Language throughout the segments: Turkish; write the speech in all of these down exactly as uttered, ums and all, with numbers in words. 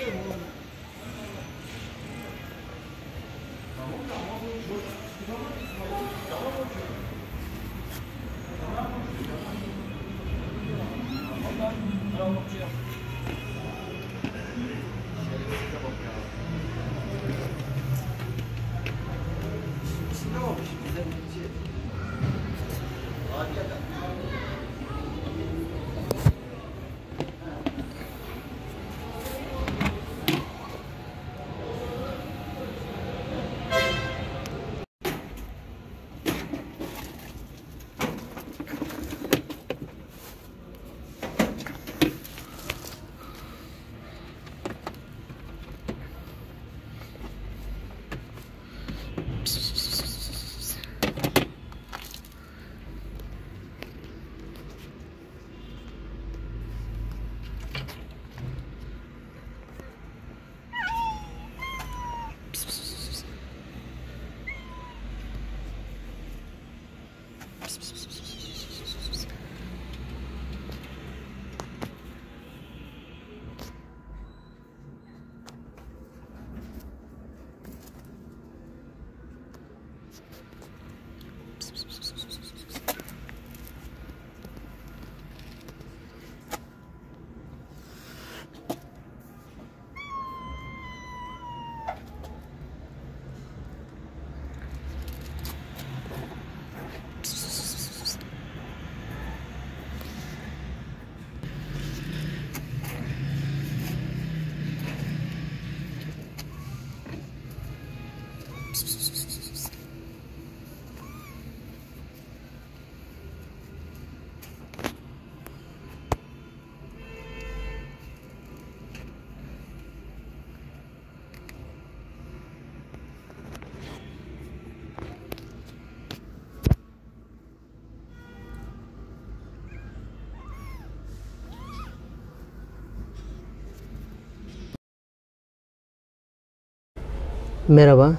Merhaba.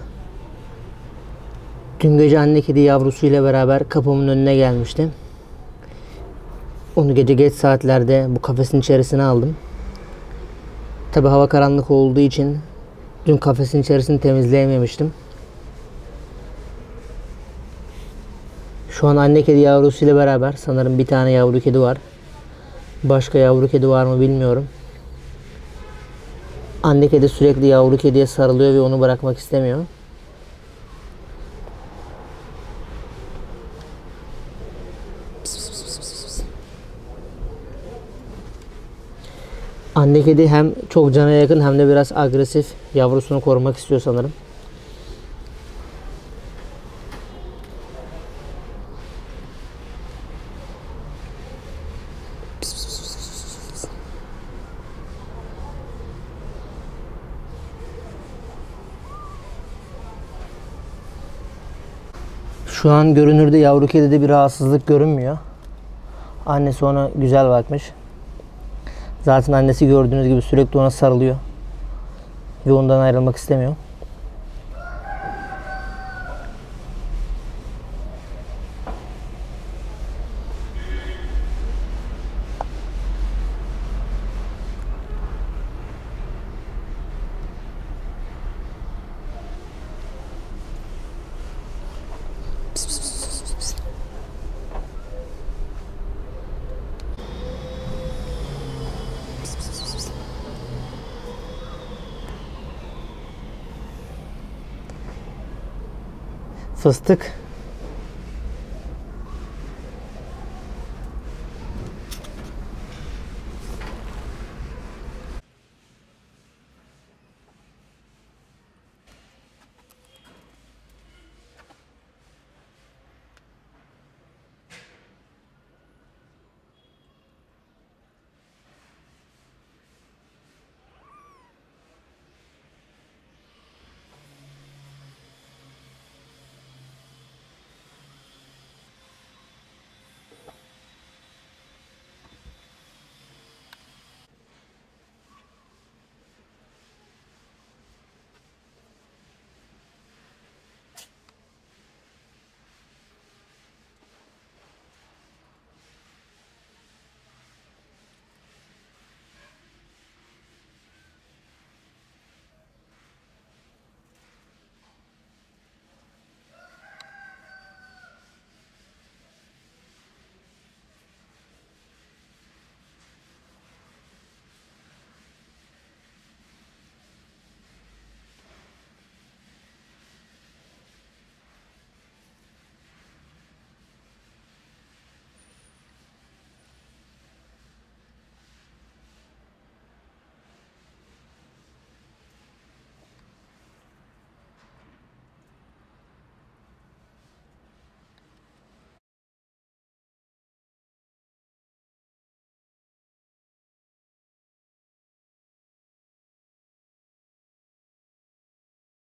Dün gece anne kedi yavrusuyla beraber kapımın önüne gelmişti. Onu gece geç saatlerde bu kafesin içerisine aldım. Tabi hava karanlık olduğu için dün kafesin içerisini temizleyememiştim. Şu an anne kedi yavrusuyla beraber, sanırım bir tane yavru kedi var. Başka yavru kedi var mı bilmiyorum. Anne kedi sürekli yavru kediye sarılıyor ve onu bırakmak istemiyor. Anne kedi hem çok cana yakın hem de biraz agresif. Yavrusunu korumak istiyor sanırım. Şu an görünürde yavru kedide bir rahatsızlık görünmüyor. Annesi ona güzel bakmış. Zaten annesi gördüğünüz gibi sürekli ona sarılıyor. Ve ondan ayrılmak istemiyor. Fıstık